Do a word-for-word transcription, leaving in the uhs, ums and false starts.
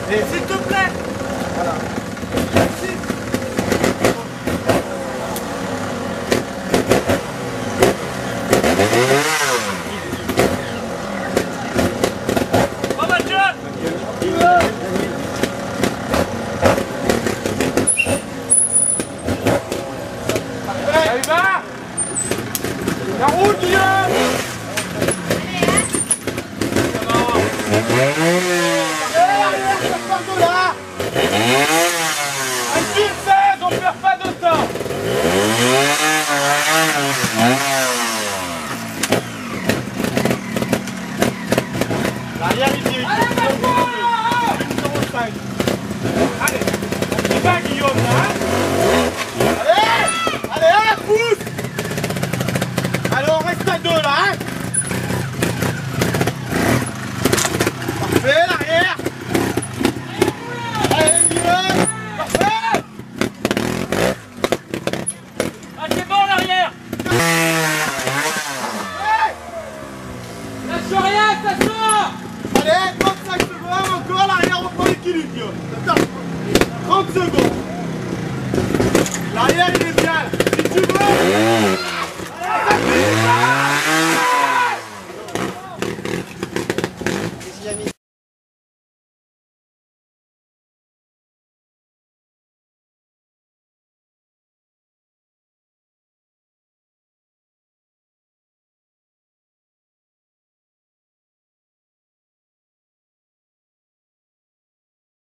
S'il te plaît. Voilà. Merci. Oh, Mathieu. Allez, va. La route, Guillaume. On perd pas de temps. L'arrière est dirigé. numéro cinq. Allez, on y va Guillaume là. Allez, allez, allez, pousse. Allez, on reste à deux là. Hein. Parfait, l'arrière. Allez, Guillaume. Parfait. Ah, c'est bon l'arrière. Hey. Lâche rien, ça sort. Allez, trente-cinq secondes encore, l'arrière reprend l'équilibre. Attends, trente secondes.